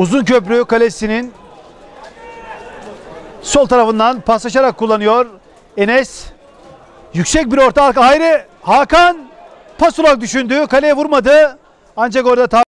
Uzunköprü kalesinin sol tarafından paslaşarak kullanıyor. Enes. Yüksek bir orta arka. Hayri. Hakan pas olarak düşündü. Kaleye vurmadı. Ancak orada